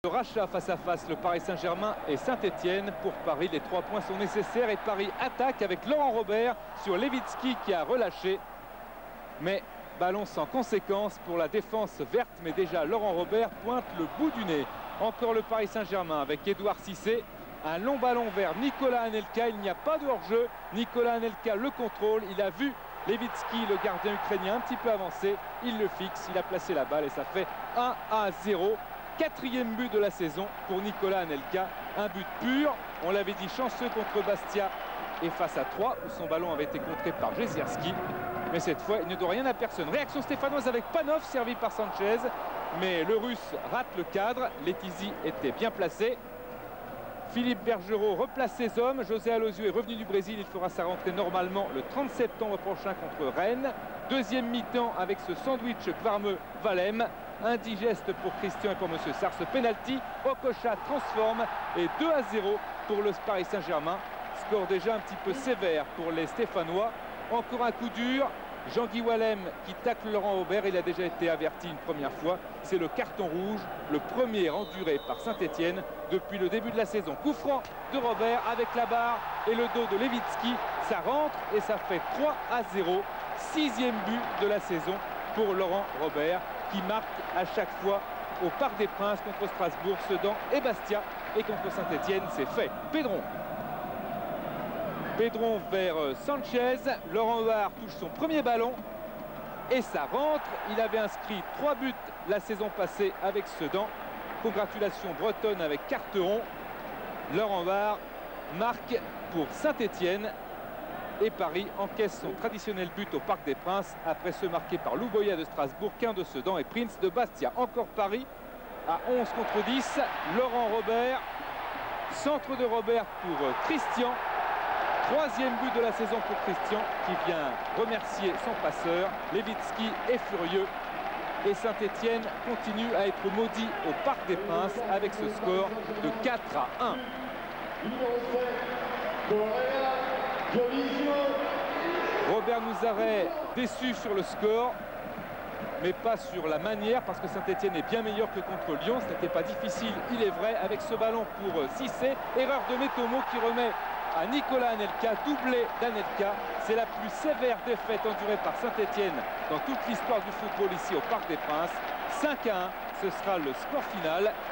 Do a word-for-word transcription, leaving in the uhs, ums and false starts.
Le rachat face à face, le Paris Saint-Germain et Saint-Etienne. Pour Paris, les trois points sont nécessaires et Paris attaque avec Laurent Robert sur Lewicki qui a relâché. Mais ballon sans conséquence pour la défense verte. Mais déjà, Laurent Robert pointe le bout du nez. Encore le Paris Saint-Germain avec Edouard Cissé. Un long ballon vers Nicolas Anelka. Il n'y a pas de hors-jeu. Nicolas Anelka le contrôle. Il a vu Lewicki, le gardien ukrainien, un petit peu avancé. Il le fixe. Il a placé la balle et ça fait un à zéro. Quatrième but de la saison pour Nicolas Anelka. Un but pur. On l'avait dit chanceux contre Bastia et face à Troyes où son ballon avait été contré par Jezierski. Mais cette fois, il ne doit rien à personne. Réaction stéphanoise avec Panov, servi par Sanchez. Mais le Russe rate le cadre. Letizy était bien placé. Philippe Bergerot replace ses hommes. José Alozio est revenu du Brésil. Il fera sa rentrée normalement le trente septembre prochain contre Rennes. Deuxième mi-temps avec ce sandwich Kvarme-Valem. Indigeste pour Christian et pour Monsieur Sars. Penalty, Okocha transforme et deux à zéro pour le Paris Saint-Germain. Score déjà un petit peu sévère pour les Stéphanois. Encore un coup dur. Jean-Guy Wallem qui tacle Laurent Robert. Il a déjà été averti une première fois. C'est le carton rouge, le premier enduré par Saint-Etienne depuis le début de la saison. Coup franc de Robert avec la barre et le dos de Lewicki. Ça rentre et ça fait trois à zéro. Sixième but de la saison pour Laurent Robert, qui marque à chaque fois au Parc des Princes contre Strasbourg, Sedan et Bastia. Et contre Saint-Etienne, c'est fait. Pedron. Pedron vers Sanchez. Laurent Robert touche son premier ballon. Et ça rentre. Il avait inscrit trois buts la saison passée avec Sedan. Congratulations bretonnes avec Carteron. Laurent Robert marque pour Saint-Etienne. Et Paris encaisse son traditionnel but au Parc des Princes après ceux marqués par Louboya de Strasbourg, Quin de Sedan et Prince de Bastia. Encore Paris à onze contre dix. Laurent Robert, centre de Robert pour Christian. Troisième but de la saison pour Christian qui vient remercier son passeur. Lewicki est furieux et Saint-Etienne continue à être maudit au Parc des Princes avec ce score de quatre à un. Robert Nouzaret déçu sur le score, mais pas sur la manière, parce que Saint-Etienne est bien meilleur que contre Lyon. Ce n'était pas difficile, il est vrai, avec ce ballon pour Cissé. Erreur de Metomo qui remet à Nicolas Anelka, doublé d'Anelka. C'est la plus sévère défaite endurée par Saint-Etienne dans toute l'histoire du football ici au Parc des Princes. cinq à un, ce sera le score final.